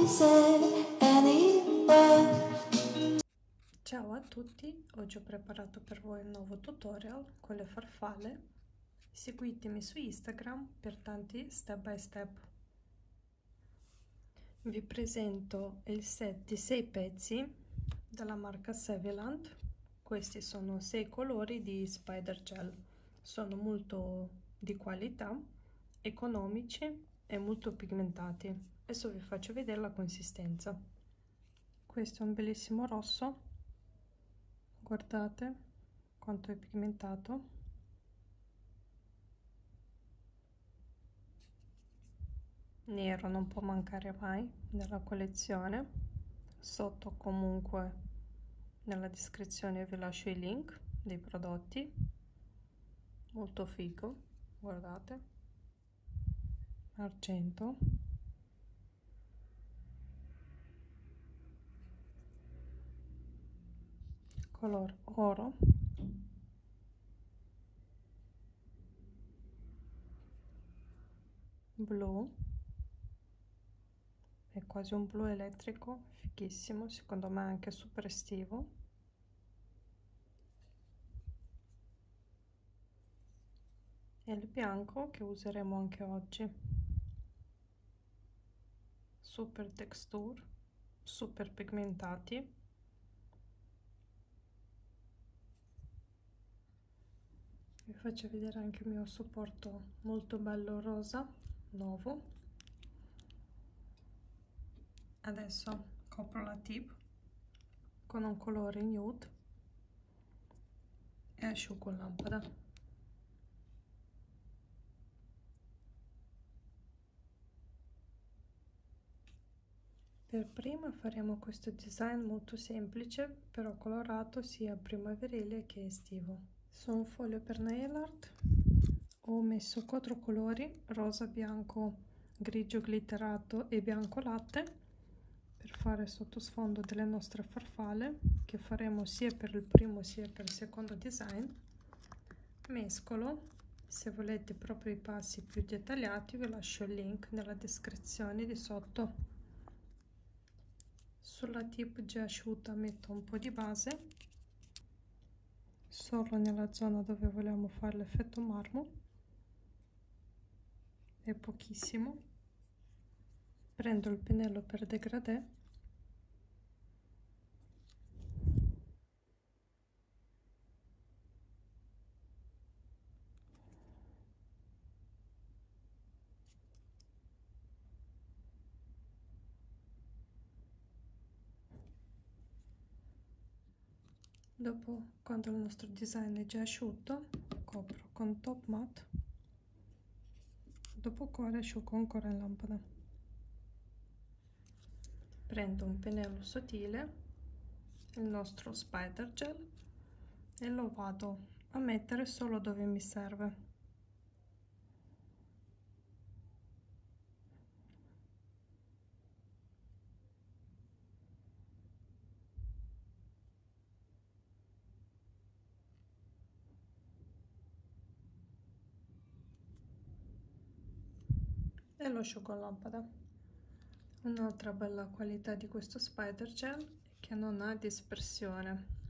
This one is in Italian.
Ciao a tutti, oggi ho preparato per voi un nuovo tutorial con le farfalle. Seguitemi su Instagram per tanti step by step. Vi presento il set di 6 pezzi della marca Saviland. Questi sono 6 colori di Spider Gel. Sono molto di qualità, economici e molto pigmentati. Adesso vi faccio vedere la consistenza. Questo è un bellissimo rosso, guardate quanto è pigmentato. Nero non può mancare mai nella collezione. Sotto comunque nella descrizione vi lascio i link dei prodotti. Molto figo, guardate. Argento, color oro, blu, è quasi un blu elettrico, fighissimo, secondo me anche super estivo, e il bianco che useremo anche oggi. Super texture, super pigmentati. Vi faccio vedere anche il mio supporto molto bello rosa, nuovo. Adesso copro la tip con un colore nude e asciugo in lampada. Per prima faremo questo design molto semplice, però colorato sia primaverile che estivo. Su un foglio per nail art ho messo 4 colori, rosa, bianco, grigio glitterato e bianco latte, per fare sottosfondo delle nostre farfalle, che faremo sia per il primo sia per il secondo design. Mescolo. Se volete proprio i passi più dettagliati vi lascio il link nella descrizione di sotto. Sulla tip già asciutta metto un po' di base, solo nella zona dove vogliamo fare l'effetto marmo, è pochissimo. Prendo il pennello per degradé dopo, quando il nostro design è già asciutto, copro con top matte, dopo quale asciugo ancora in lampada. Prendo un pennello sottile, il nostro Spider Gel, e lo vado a mettere solo dove mi serve. E lo asciugo in lampada. Un'altra bella qualità di questo Spider Gel è che non ha dispersione,